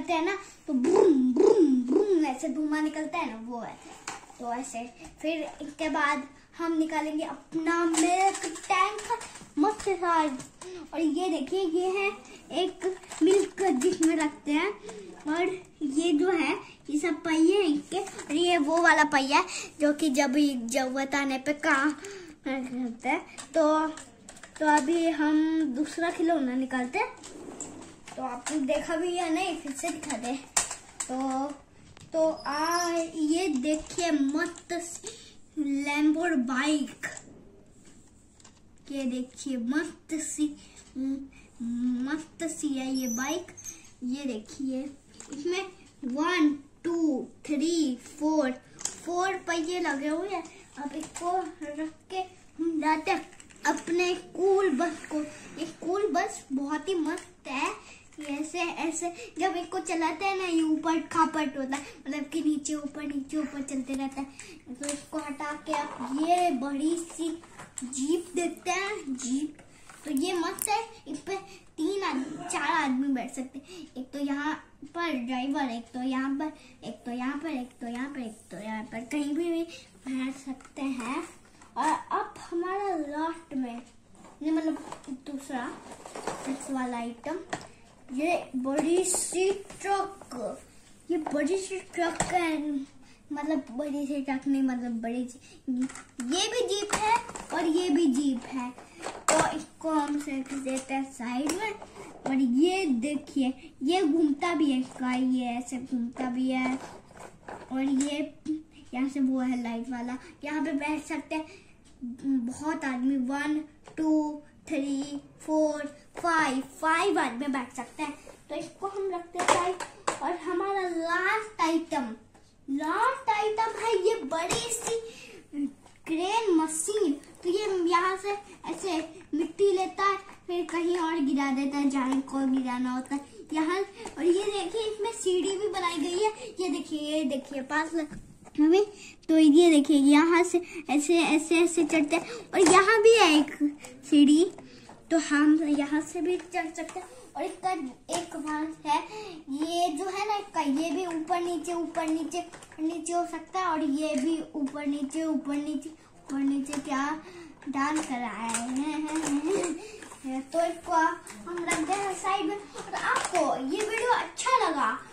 करते हैं ना तो ब्रूम ब्रूम ब्रूम ऐसे धुआं निकलता है ना, वो है। तो ऐसे फिर इसके बाद हम निकालेंगे अपना मिल्क टैंक मस्त साइज। और ये देखिए, ये है एक मिल्क जिसमें रखते हैं। और ये जो है ये सब पहिए हैं इसके, और ये वो वाला पहिया है जो कि जब जरूरत आने पे काम करते हैं। तो अभी हम दूसरा खिलौना निकालते हैं। तो आपने देखा भी या नहीं, फिर से दिखा दे। तो ये देखिए मस्त लैम्बो बाइक, ये देखिए मस्त सी है ये बाइक। ये देखिए इसमें 1 2 3 4 पहिए लगे हुए हैं। अब इसको रख के हम जाते हैं अपने स्कूल बस को। ये स्कूल बस बहुत ही मस्त है। ऐसे जब इसको चलाते हैं ना, ये ऊपर खापट होता है, मतलब कि नीचे ऊपर चलते रहता है। तो इसको हटा के आप ये बड़ी सी जीप देखते हैं, जीप। तो ये मस्त है, इस पे 4 आदमी बैठ सकते हैं। एक तो यहाँ पर ड्राइवर, एक तो यहाँ पर, एक तो यहाँ पर, एक तो यहाँ पर, एक तो यहाँ पर, कहीं भी बैठ सकते हैं। और अब हमारा लास्ट में ये मतलब दूसरा इस वाला आइटम, ये बड़ी सी ट्रक। ये बड़ी सी ट्रक है, मतलब बड़ी सी ट्रक नहीं, मतलब बड़ी सी, ये भी जीप है और ये भी जीप है। तो इसको हम रख देते हैं साइड में। और ये देखिए, ये घूमता भी है इसका, ये ऐसे घूमता भी है। और ये यहाँ से वो है लाइट वाला, यहाँ पे बैठ सकते हैं बहुत आदमी, 1 2 3 4 5 आदमी बैठ सकते हैं। तो इसको हम रखते हैं साइड। और हमारा लास्ट आइटम है ये बड़ी सी क्रेन मशीन। तो ये यहाँ से ऐसे मिट्टी लेता है, फिर कहीं और गिरा देता है जहाँ को गिराना होता है यहाँ। और ये देखिए इसमें सीढ़ी भी बनाई गई है। ये देखिए पास हमें, तो ये देखिए यहाँ से ऐसे चढ़ते हैं। और यहाँ भी है एक सीढ़ी, तो हम यहाँ से भी चढ़ सकते हैं। और इसका एक बात है, ये जो है ना इसका, ये भी ऊपर नीचे हो सकता है। और ये भी ऊपर नीचे क्या डांस कर रहा है। तो इसको हम रखते हैं साइड में। और आपको ये वीडियो अच्छा लगा